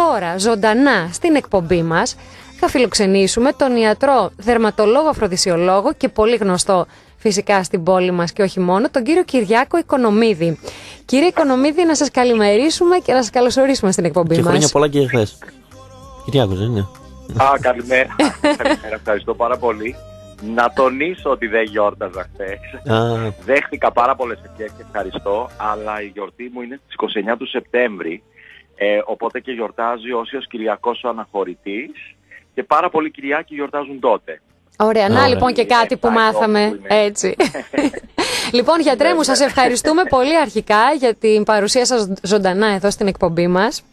τώρα ζωντανά στην εκπομπή μας θα φιλοξενήσουμε τον ιατρό δερματολόγο αφροδισιολόγο και πολύ γνωστό φυσικά στην πόλη μας και όχι μόνο, τον κύριο Κυριάκο Οικονομίδη. Κύριε Οικονομίδη, να σας καλημερίσουμε και να σας καλωσορίσουμε στην εκπομπή μας. Και χρόνια πολλά και χθες. Κυριάκος, δεν είναι? Καλημέρα. Ευχαριστώ πάρα πολύ. Να τονίσω ότι δεν γιόρταζα χθες. Δέχτηκα πάρα πολλές ευχές και ευχαριστώ, αλλά η γιορτή μου είναι στις 29 του Σεπτέμβρη, οπότε και γιορτάζει Όσιος Κυριακός ο Αναχωρητής και πάρα πολλοί Κυριάκοι γιορτάζουν τότε. Ωραία, να λοιπόν και κάτι που μάθαμε έτσι. Λοιπόν, γιατρέ μου, σας ευχαριστούμε πολύ αρχικά για την παρουσία σας ζωντανά εδώ στην εκπομπή μας.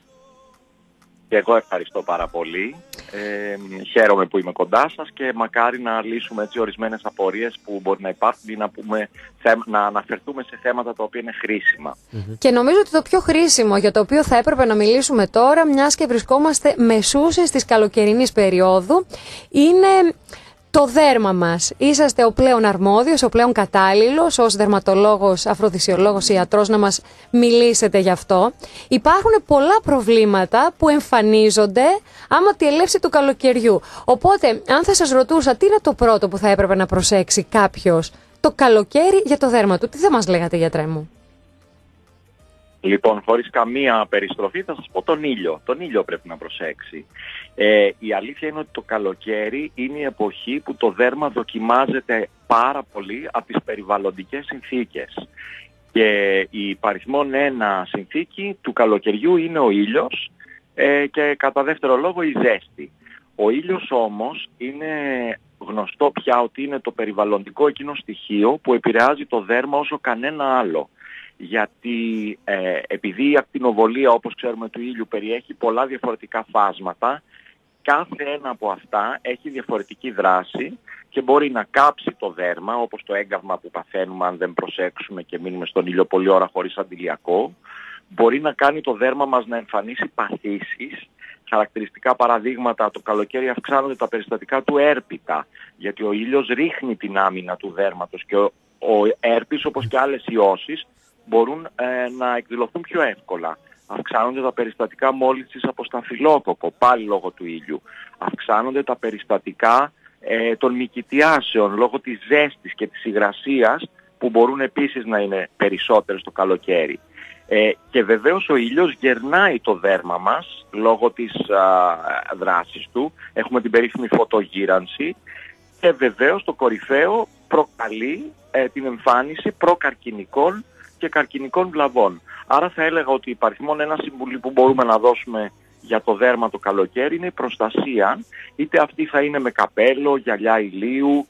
Και εγώ ευχαριστώ πάρα πολύ. Χαίρομαι που είμαι κοντά σας και μακάρι να λύσουμε έτσι ορισμένες απορίες που μπορεί να υπάρχουν ή να αναφερθούμε σε θέματα τα οποία είναι χρήσιμα. Και νομίζω ότι το πιο χρήσιμο για το οποίο θα έπρεπε να μιλήσουμε τώρα, μιας και βρισκόμαστε μεσούσες της καλοκαιρινής περίοδου, είναι το δέρμα μας. Είσαστε ο πλέον αρμόδιος, ο πλέον κατάλληλος ως δερματολόγος, αφροδισιολόγος, ιατρός να μας μιλήσετε γι' αυτό. Υπάρχουν πολλά προβλήματα που εμφανίζονται άμα τη ελεύση του καλοκαιριού. Οπότε, αν θα σας ρωτούσα τι είναι το πρώτο που θα έπρεπε να προσέξει κάποιος το καλοκαίρι για το δέρμα του, τι θα μας λέγατε, γιατρέ μου? Λοιπόν, χωρίς καμία περιστροφή θα σας πω τον ήλιο. Τον ήλιο πρέπει να προσέξει. Η αλήθεια είναι ότι το καλοκαίρι είναι η εποχή που το δέρμα δοκιμάζεται πάρα πολύ από τις περιβαλλοντικές συνθήκες. Και η υπαριθμόν ένα συνθήκη του καλοκαιριού είναι ο ήλιος και κατά δεύτερο λόγο η ζέστη. Ο ήλιος όμως είναι γνωστό πια ότι είναι το περιβαλλοντικό εκείνο στοιχείο που επηρεάζει το δέρμα όσο κανένα άλλο. Γιατί επειδή η ακτινοβολία, όπως ξέρουμε, του ήλιου περιέχει πολλά διαφορετικά φάσματα, κάθε ένα από αυτά έχει διαφορετική δράση και μπορεί να κάψει το δέρμα, όπως το έγκαυμα που παθαίνουμε αν δεν προσέξουμε και μείνουμε στον ήλιο πολλή ώρα χωρίς αντιλιακό. Μπορεί να κάνει το δέρμα μας να εμφανίσει παθήσεις. Χαρακτηριστικά παραδείγματα, το καλοκαίρι αυξάνονται τα περιστατικά του έρπιτα, γιατί ο ήλιος ρίχνει την άμυνα του δέρματος και ο έρπης, όπως και άλλες ιώσεις, μπορούν να εκδηλωθούν πιο εύκολα. Αυξάνονται τα περιστατικά μόλυνσης από σταφυλόκοκο, πάλι λόγω του ήλιου. Αυξάνονται τα περιστατικά των μυκητιάσεων λόγω της ζέστης και της υγρασίας που μπορούν επίσης να είναι περισσότερες το καλοκαίρι. Και βεβαίως ο ήλιος γερνάει το δέρμα μας λόγω της δράσης του. Έχουμε την περίφημη φωτογύρανση και βεβαίως το κορυφαίο προκαλεί την εμφάνιση προκαρκινικών και καρκινικών βλαβών. Άρα θα έλεγα ότι υπαριθμόν ένα συμβουλή που μπορούμε να δώσουμε για το δέρμα το καλοκαίρι είναι η προστασία, είτε αυτή θα είναι με καπέλο, γυαλιά ηλίου,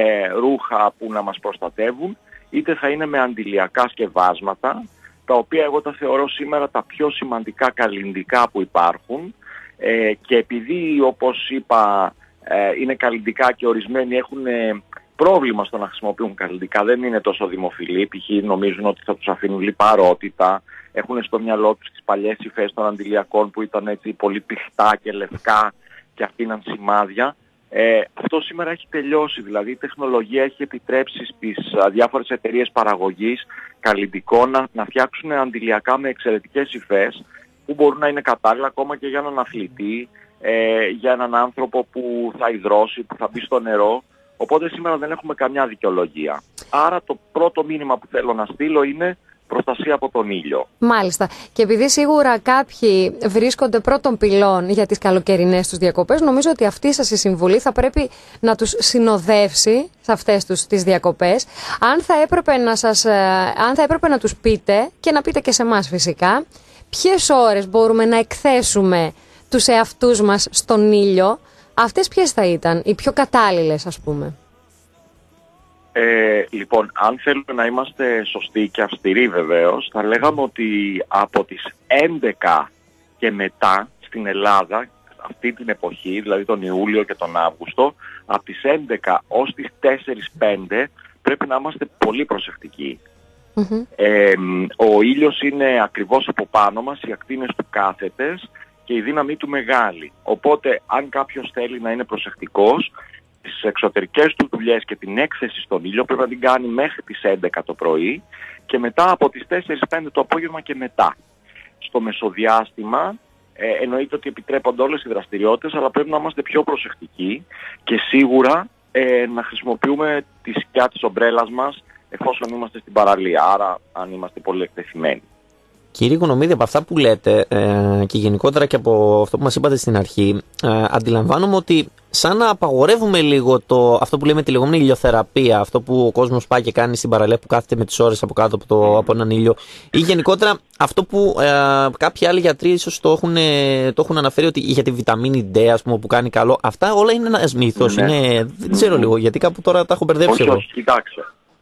ρούχα που να μας προστατεύουν, είτε θα είναι με αντιλιακά σκευάσματα, τα οποία εγώ τα θεωρώ σήμερα τα πιο σημαντικά καλλυντικά που υπάρχουν και επειδή, όπως είπα, είναι καλλυντικά και ορισμένοι έχουν πρόβλημα στο να χρησιμοποιούν καλλυντικά, δεν είναι τόσο δημοφιλή, π.χ. νομίζουν ότι θα τους αφήνουν λιπαρότητα, έχουν στο μυαλό τους τις παλιές υφές των αντιλιακών που ήταν έτσι πολύ πηχτά και λευκά και αφήναν σημάδια. Αυτό σήμερα έχει τελειώσει, δηλαδή η τεχνολογία έχει επιτρέψει στις διάφορες εταιρείες παραγωγής καλλυντικών να φτιάξουν αντιλιακά με εξαιρετικές υφές που μπορούν να είναι κατάλληλα ακόμα και για έναν αθλητή, για έναν άνθρωπο που θα υδρώσει, που θα μπει στο νερό. Οπότε σήμερα δεν έχουμε καμιά δικαιολογία. Άρα το πρώτο μήνυμα που θέλω να στείλω είναι προστασία από τον ήλιο. Μάλιστα. Και επειδή σίγουρα κάποιοι βρίσκονται πρώτων πυλών για τις καλοκαιρινές τους διακοπές, νομίζω ότι αυτή σας η συμβουλή θα πρέπει να τους συνοδεύσει σε αυτές τις διακοπές. Αν θα έπρεπε να τους πείτε και να πείτε και σε εμάς φυσικά, ποιες ώρες μπορούμε να εκθέσουμε τους εαυτούς μας στον ήλιο, αυτές ποιες θα ήταν οι πιο κατάλληλες, ας πούμε? Λοιπόν, αν θέλουμε να είμαστε σωστοί και αυστηροί βεβαίως, θα λέγαμε ότι από τις 11 και μετά στην Ελλάδα, αυτή την εποχή, δηλαδή τον Ιούλιο και τον Αύγουστο, από τις 11 ως τις 4-5 πρέπει να είμαστε πολύ προσεκτικοί. Ο ήλιος είναι ακριβώς από πάνω μας, οι ακτίνες του κάθετες και η δύναμή του μεγάλη. Οπότε αν κάποιος θέλει να είναι προσεκτικός, τις εξωτερικές του δουλειές και την έκθεση στον ήλιο πρέπει να την κάνει μέχρι τις 11 το πρωί και μετά από τις 4-5 το απόγευμα και μετά. Στο μεσοδιάστημα εννοείται ότι επιτρέπονται όλες οι δραστηριότητες, αλλά πρέπει να είμαστε πιο προσεκτικοί και σίγουρα να χρησιμοποιούμε τη σκιά της ομπρέλας μας εφόσον είμαστε στην παραλία, άρα αν είμαστε πολύ εκτεθειμένοι. Κύριε Οικονομίδη, από αυτά που λέτε και γενικότερα και από αυτό που μας είπατε στην αρχή, αντιλαμβάνομαι ότι σαν να απαγορεύουμε λίγο αυτό που λέμε τη λεγόμενη ηλιοθεραπεία, αυτό που ο κόσμος πάει και κάνει στην παραλία που κάθεται με τις ώρες από κάτω από έναν ήλιο, ή γενικότερα αυτό που κάποιοι άλλοι γιατροί ίσως το έχουν αναφέρει ότι για τη βιταμίνη D, ας πούμε, που κάνει καλό. Αυτά όλα είναι ένας μύθος, δεν ξέρω λίγο, γιατί κάπου τώρα τα έχω μπερδέψει εγώ. Όχι, κοιτάξτε.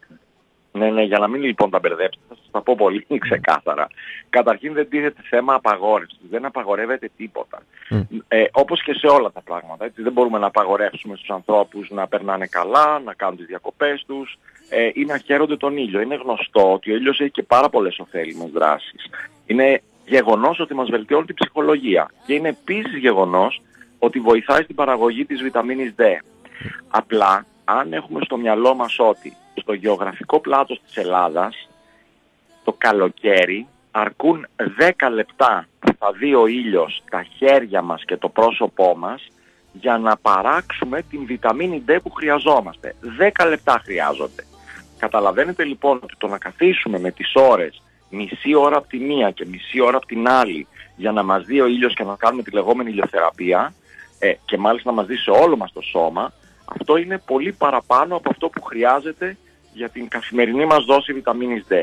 Ναι, για να μην λοιπόν τα μπερδέψετε, θα σας τα πω πολύ ξεκάθαρα. Καταρχήν δεν τίθεται θέμα απαγόρευσης, δεν απαγορεύεται τίποτα. Όπως και σε όλα τα πράγματα, έτσι, δεν μπορούμε να απαγορεύσουμε στους ανθρώπους να περνάνε καλά, να κάνουν τις διακοπές τους ή να χαίρονται τον ήλιο. Είναι γνωστό ότι ο ήλιος έχει και πάρα πολλές ωφέλιμες δράσεις. Είναι γεγονός ότι μας βελτιώνει την ψυχολογία και είναι επίσης γεγονός ότι βοηθάει στην παραγωγή της βιταμίνης D. Απλά, αν έχουμε στο μυαλό μας ότι στο γεωγραφικό πλάτος της Ελλάδας το καλοκαίρι αρκούν 10 λεπτά που θα δει ο ήλιος τα χέρια μας και το πρόσωπό μας για να παράξουμε την βιταμίνη D που χρειαζόμαστε. 10 λεπτά χρειάζονται. Καταλαβαίνετε λοιπόν ότι το να καθίσουμε με τις ώρες μισή ώρα από τη μία και μισή ώρα από την άλλη για να μας δει ο ήλιος και να κάνουμε τη λεγόμενη ηλιοθεραπεία και μάλιστα να μας δει σε όλο μας το σώμα, αυτό είναι πολύ παραπάνω από αυτό που χρειάζεται για την καθημερινή μας δόση βιταμίνης D.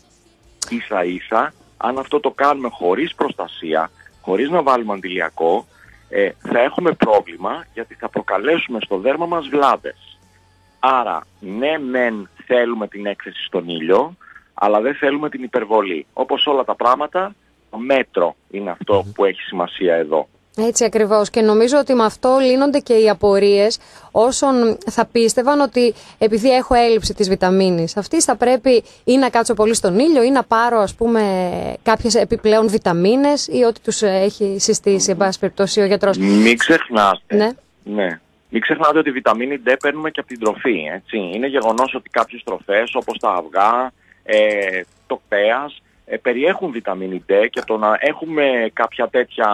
Ίσα ίσα, αν αυτό το κάνουμε χωρίς προστασία, χωρίς να βάλουμε αντιλιακό, θα έχουμε πρόβλημα γιατί θα προκαλέσουμε στο δέρμα μας βλάβες. Άρα, ναι μεν θέλουμε την έκθεση στον ήλιο, αλλά δεν θέλουμε την υπερβολή. Όπως όλα τα πράγματα, το μέτρο είναι αυτό που έχει σημασία εδώ. Έτσι ακριβώς, και νομίζω ότι με αυτό λύνονται και οι απορίες όσων θα πίστευαν ότι επειδή έχω έλλειψη της βιταμίνης αυτής θα πρέπει ή να κάτσω πολύ στον ήλιο ή να πάρω, ας πούμε, κάποιες επιπλέον βιταμίνες ή ό,τι τους έχει συστήσει εν πάση περιπτώσει ο γιατρός. Μην ξεχνάτε. Ναι. Μην ξεχνάτε ότι η βιταμίνη D παίρνουμε και από την τροφή. Έτσι. Είναι γεγονός ότι κάποιες τροφές όπως τα αυγά, το κρέας, περιέχουν βιταμίνη D και το να έχουμε κάποια τέτοια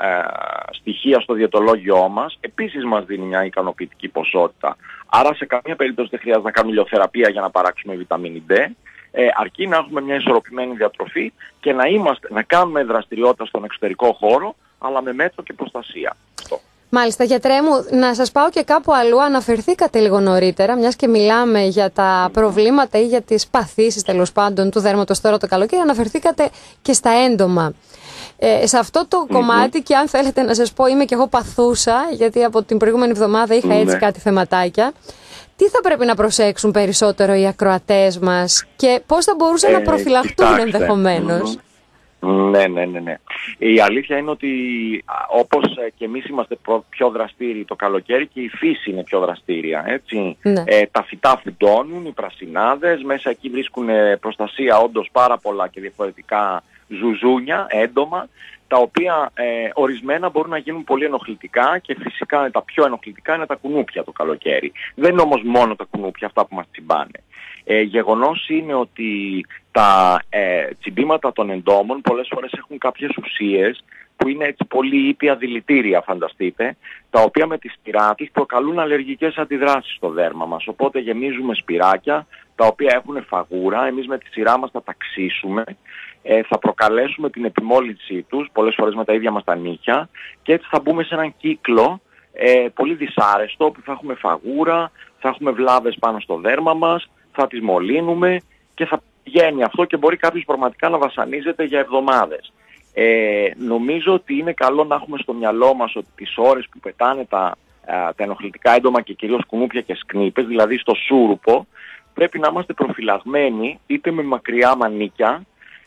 στοιχεία στο διαιτολόγιό μας επίσης μας δίνει μια ικανοποιητική ποσότητα. Άρα σε καμία περίπτωση δεν χρειάζεται να κάνουμε ηλιοθεραπεία για να παράξουμε βιταμίνη D, αρκεί να έχουμε μια ισορροπημένη διατροφή και να κάνουμε δραστηριότητα στον εξωτερικό χώρο, αλλά με μέτρο και προστασία. Αυτό. Μάλιστα, γιατρέ μου, να σας πάω και κάπου αλλού. Αναφερθήκατε λίγο νωρίτερα, μιας και μιλάμε για τα προβλήματα ή για τις παθήσεις τέλος πάντων του δέρματος τώρα το καλοκαίρι, αναφερθήκατε και στα έντομα. Σε αυτό το κομμάτι, και αν θέλετε να σας πω, είμαι και εγώ παθούσα, γιατί από την προηγούμενη εβδομάδα είχα έτσι κάτι θεματάκια. Τι θα πρέπει να προσέξουν περισσότερο οι ακροατές μας και πώς θα μπορούσαν να προφυλαχτούν ενδεχομένως? Ναι. Η αλήθεια είναι ότι όπως και εμείς είμαστε πιο δραστήριοι το καλοκαίρι και η φύση είναι πιο δραστήρια, έτσι. Ναι. Τα φυτά φυτώνουν, οι πρασινάδες, μέσα εκεί βρίσκουν προστασία όντως πάρα πολλά και διαφορετικά ζουζούνια, έντομα, τα οποία ορισμένα μπορούν να γίνουν πολύ ενοχλητικά και φυσικά τα πιο ενοχλητικά είναι τα κουνούπια το καλοκαίρι. Δεν είναι όμως μόνο τα κουνούπια αυτά που μας τσιμπάνε. Γεγονός είναι ότι τα τσιμπήματα των εντόμων πολλές φορές έχουν κάποιες ουσίες που είναι έτσι πολύ ήπια δηλητήρια, φανταστείτε, τα οποία με τη σπυρά τους προκαλούν αλλεργικές αντιδράσεις στο δέρμα μας. Οπότε γεμίζουμε σπυράκια τα οποία έχουν φαγούρα, εμείς με τη σειρά μας θα τα ξύσουμε, θα προκαλέσουμε την επιμόλυνσή τους, πολλές φορές με τα ίδια μας τα νύχια, και έτσι θα μπούμε σε έναν κύκλο πολύ δυσάρεστο που θα έχουμε φαγούρα, θα έχουμε βλάβες πάνω στο δέρμα μας, θα τις μολύνουμε και θα πηγαίνει αυτό και μπορεί κάποιος πραγματικά να βασανίζεται για εβδομάδες. Νομίζω ότι είναι καλό να έχουμε στο μυαλό μας ότι τις ώρες που πετάνε τα ενοχλητικά έντομα και κυρίως κουνούπια και σκνίπες, δηλαδή στο σούρουπο, πρέπει να είμαστε προφυλαγμένοι είτε με μακριά μανίκια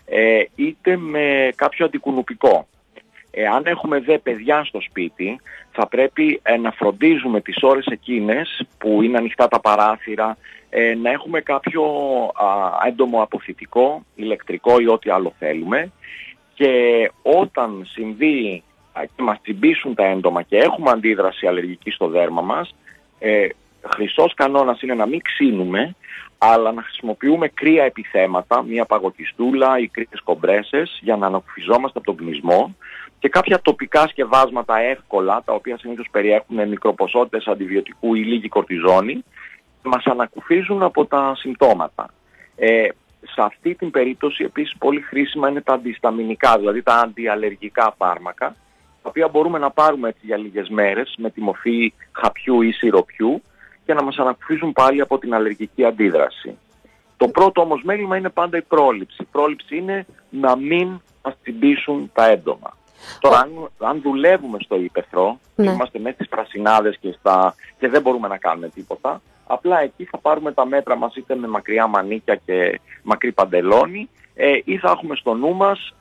είτε με κάποιο αντικουνουπικό. Αν έχουμε δε παιδιά στο σπίτι, θα πρέπει να φροντίζουμε τις ώρες εκείνες που είναι ανοιχτά τα παράθυρα, να έχουμε κάποιο έντομο αποθητικό, ηλεκτρικό ή ό,τι άλλο θέλουμε, και όταν συμβεί και μας τσιμπήσουν τα έντομα και έχουμε αντίδραση αλλεργική στο δέρμα μας, χρυσός κανόνας είναι να μην ξύνουμε, αλλά να χρησιμοποιούμε κρύα επιθέματα, μια παγωτιστούλα ή κρύες κομπρέσες για να ανακουφιζόμαστε από τον πνισμό και κάποια τοπικά σκευάσματα εύκολα, τα οποία συνήθως περιέχουν μικροποσότητες αντιβιωτικού ή λίγη κορτιζόνη, μας ανακουφίζουν από τα συμπτώματα. Σε αυτή την περίπτωση επίσης πολύ χρήσιμα είναι τα αντισταμινικά, δηλαδή τα αντιαλλεργικά φάρμακα, τα οποία μπορούμε να πάρουμε έτσι για λίγες μέρες με τη μορφή χαπιού ή σιροπιού και να μας ανακουφίζουν πάλι από την αλλεργική αντίδραση. Το πρώτο όμως μέλημα είναι πάντα η πρόληψη. Η πρόληψη είναι να μην μας τσιμπήσουν τα έντομα. Τώρα, αν δουλεύουμε στο ύπαιθρο, είμαστε μέσα στις πρασινάδες και δεν μπορούμε να κάνουμε τίποτα, απλά εκεί θα πάρουμε τα μέτρα μας είτε με μακριά μανίκια και μακρύ παντελόνι ή θα έχουμε στο νου μας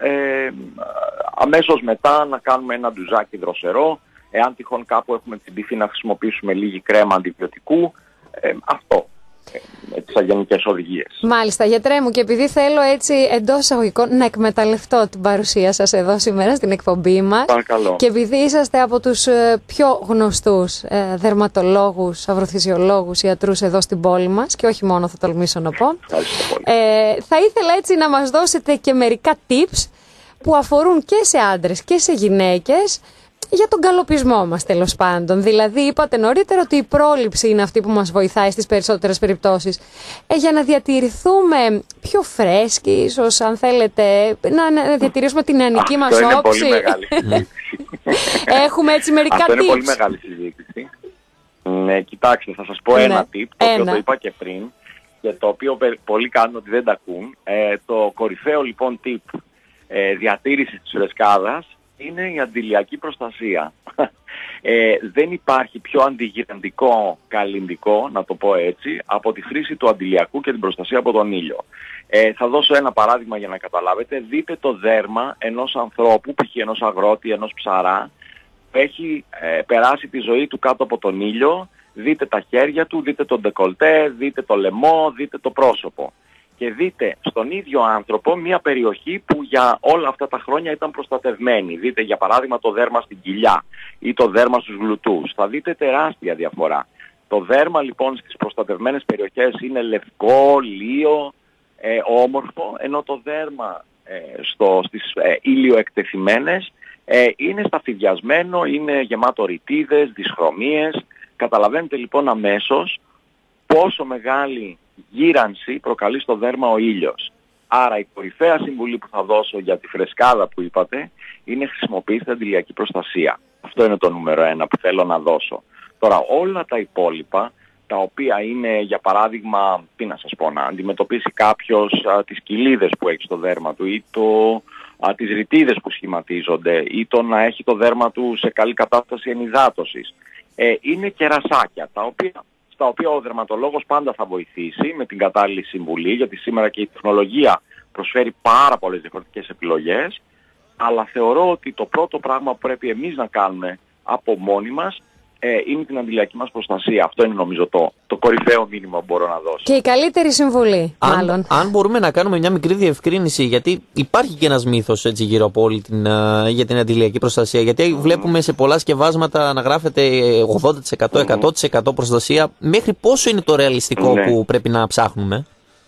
αμέσως μετά να κάνουμε ένα ντουζάκι δροσερό, εάν τυχόν κάπου έχουμε τσιμπηθεί να χρησιμοποιήσουμε λίγη κρέμα αντιβιωτικού, αυτό. Τις αγενικές οδηγίες. Μάλιστα, γιατρέ μου, και επειδή θέλω έτσι εντός εισαγωγικών να εκμεταλλευτώ την παρουσία σας εδώ σήμερα στην εκπομπή μας. Παρακαλώ. Και επειδή είσαστε από τους πιο γνωστούς δερματολόγους, αυροφυσιολόγους, ιατρούς εδώ στην πόλη μας και όχι μόνο, θα τολμήσω να πω, θα ήθελα έτσι να μας δώσετε και μερικά tips που αφορούν και σε άντρες και σε γυναίκες για τον καλοπισμό μας, τέλος πάντων. Δηλαδή, είπατε νωρίτερα ότι η πρόληψη είναι αυτή που μας βοηθάει στις περισσότερες περιπτώσεις. Για να διατηρηθούμε πιο φρέσκοι, ίσως, αν θέλετε, να διατηρήσουμε την νεανική μας όψη. Αυτό είναι πολύ μεγάλη συζήτηση. Έχουμε έτσι μερικά tips. Αυτό είναι πολύ μεγάλη συζήτηση. Κοιτάξτε, θα σας πω ένα tip, το οποίο το είπα και πριν, και το οποίο πολλοί κάνουν ότι δεν τα ακούν. Το κορυφαίο λοιπόν tip διατήρησης της φρεσκάδας είναι η αντιλιακή προστασία. Δεν υπάρχει πιο αντιγυραντικό καλλυντικό, να το πω έτσι, από τη χρήση του αντιλιακού και την προστασία από τον ήλιο. Θα δώσω ένα παράδειγμα για να καταλάβετε. Δείτε το δέρμα ενός ανθρώπου, π.χ. ενός αγρότη, ενός ψαρά, που έχει περάσει τη ζωή του κάτω από τον ήλιο. Δείτε τα χέρια του, δείτε τον ντεκολτέ, δείτε το λαιμό, δείτε το πρόσωπο. Και δείτε στον ίδιο άνθρωπο μια περιοχή που για όλα αυτά τα χρόνια ήταν προστατευμένη. Δείτε για παράδειγμα το δέρμα στην κοιλιά ή το δέρμα στους γλουτούς. Θα δείτε τεράστια διαφορά. Το δέρμα λοιπόν στις προστατευμένες περιοχές είναι λευκό, λίο, όμορφο, ενώ το δέρμα στις ήλιο-εκτεθειμένες είναι σταφυδιασμένο, είναι γεμάτο ρητίδες, δυσχρωμίες. Καταλαβαίνετε λοιπόν αμέσως πόσο μεγάλη γύρανση προκαλεί στο δέρμα ο ήλιος. Άρα η κορυφαία συμβουλή που θα δώσω για τη φρεσκάδα που είπατε είναι χρησιμοποιήστε αντιλιακή προστασία. Αυτό είναι το νούμερο 1 που θέλω να δώσω. Τώρα όλα τα υπόλοιπα, τα οποία είναι για παράδειγμα, τι να σας πω, να αντιμετωπίσει κάποιος τις κοιλίδες που έχει στο δέρμα του ή τις ρητίδες που σχηματίζονται ή το να έχει το δέρμα του σε καλή κατάσταση ενυδάτωσης. Είναι κερασάκια τα οποία ο δερματολόγος πάντα θα βοηθήσει με την κατάλληλη συμβουλή, γιατί σήμερα και η τεχνολογία προσφέρει πάρα πολλές διαφορετικές επιλογές, αλλά θεωρώ ότι το πρώτο πράγμα που πρέπει εμείς να κάνουμε από μόνοι μας είναι την αντιλιακή μας προστασία. Αυτό είναι νομίζω το κορυφαίο μήνυμα που μπορώ να δώσω. Και η καλύτερη συμβουλή, μάλλον. Αν μπορούμε να κάνουμε μια μικρή διευκρίνηση, γιατί υπάρχει και ένας μύθος έτσι, γύρω από όλη για την αντιλιακή προστασία. Γιατί βλέπουμε σε πολλά σκευάσματα να γράφεται 80%, 100% προστασία. Μέχρι πόσο είναι το ρεαλιστικό που πρέπει να ψάχνουμε?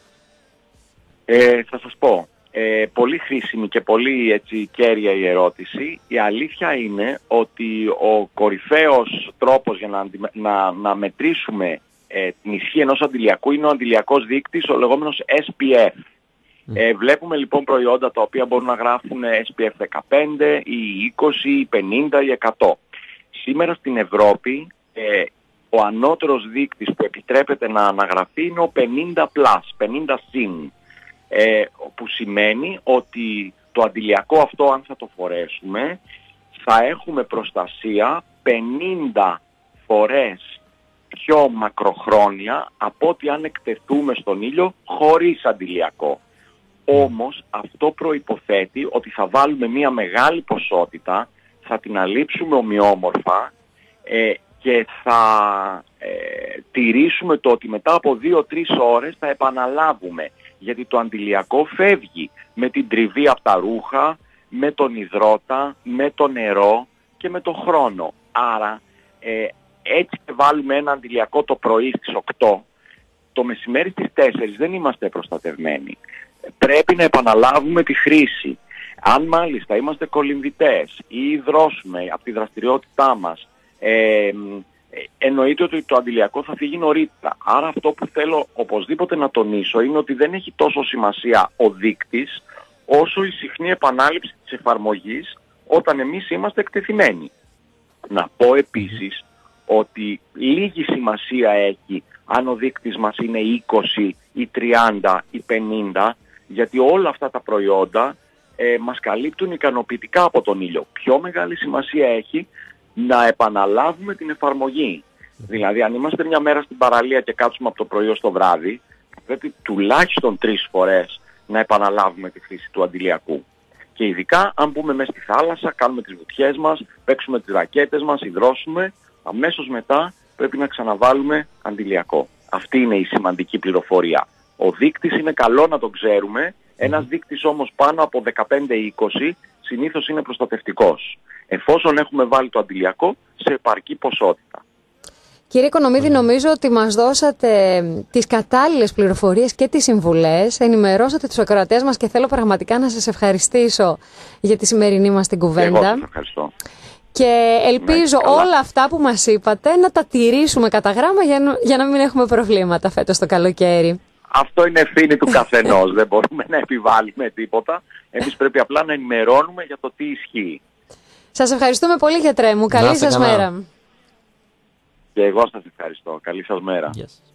Θα σας πω. Πολύ χρήσιμη και πολύ έτσι, κέρια η ερώτηση. Η αλήθεια είναι ότι ο κορυφαίος τρόπος για να μετρήσουμε την ισχύ ενός αντιλιακού είναι ο αντιλιακός δείκτης, ο λεγόμενος SPF. Βλέπουμε λοιπόν προϊόντα τα οποία μπορούν να γράφουν SPF 15 ή 20 ή 50 ή 100. Σήμερα στην Ευρώπη ο ανώτερος δείκτης που επιτρέπεται να αναγραφεί είναι ο 50+, 50 συν. Που σημαίνει ότι το αντιλιακό αυτό, αν θα το φορέσουμε, θα έχουμε προστασία 50 φορές πιο μακροχρόνια από ότι αν εκτεθούμε στον ήλιο χωρίς αντιλιακό. Όμως αυτό προϋποθέτει ότι θα βάλουμε μια μεγάλη ποσότητα, θα την αλείψουμε ομοιόμορφα και θα τηρήσουμε το ότι μετά από 2-3 ώρες θα επαναλάβουμε. Γιατί το αντιλιακό φεύγει με την τριβή από τα ρούχα, με τον υδρότα, με το νερό και με το χρόνο. Άρα έτσι και βάλουμε ένα αντιλιακό το πρωί στις 8, το μεσημέρι στις 4 δεν είμαστε προστατευμένοι. Πρέπει να επαναλάβουμε τη χρήση. Αν μάλιστα είμαστε κολυμβητές ή υδρώσουμε από τη δραστηριότητά μας, εννοείται ότι το αντιλιακό θα φύγει νωρίτερα. Άρα αυτό που θέλω οπωσδήποτε να τονίσω είναι ότι δεν έχει τόσο σημασία ο δείκτης όσο η συχνή επανάληψη της εφαρμογής όταν εμείς είμαστε εκτεθειμένοι. Να πω επίσης ότι λίγη σημασία έχει αν ο δείκτης μας είναι 20 ή 30 ή 50, γιατί όλα αυτά τα προϊόντα μας καλύπτουν ικανοποιητικά από τον ήλιο. Πιο μεγάλη σημασία έχει να επαναλάβουμε την εφαρμογή. Δηλαδή αν είμαστε μια μέρα στην παραλία και κάτσουμε από το πρωί ως το βράδυ, πρέπει τουλάχιστον 3 φορές να επαναλάβουμε τη χρήση του αντιλιακού. Και ειδικά αν μπούμε μέσα στη θάλασσα, κάνουμε τις βουτιές μας, παίξουμε τις ρακέτες μας, υδρώσουμε, αμέσως μετά πρέπει να ξαναβάλουμε αντιλιακό. Αυτή είναι η σημαντική πληροφορία. Ο δείκτης είναι καλό να τον ξέρουμε, ένας δείκτης όμως πάνω από 15-20 συνήθως είναι προστατευτικός, εφόσον έχουμε βάλει το αντιλιακό σε επαρκή ποσότητα. Κύριε Οικονομίδη, νομίζω ότι μας δώσατε τις κατάλληλες πληροφορίες και τις συμβουλές, ενημερώσατε τους ακροατές μας και θέλω πραγματικά να σας ευχαριστήσω για τη σημερινή μας την κουβέντα. Εγώ σας ευχαριστώ. Και ελπίζω όλα αυτά που μας είπατε να τα τηρήσουμε κατά γράμμα για να μην έχουμε προβλήματα φέτος το καλοκαίρι. Αυτό είναι ευθύνη του καθενός, δεν μπορούμε να επιβάλλουμε τίποτα. Εμείς πρέπει απλά να ενημερώνουμε για το τι ισχύει. Σας ευχαριστούμε πολύ, γιατρέ μου. Καλή σας μέρα. Και εγώ σας ευχαριστώ. Καλή σας μέρα. Yes.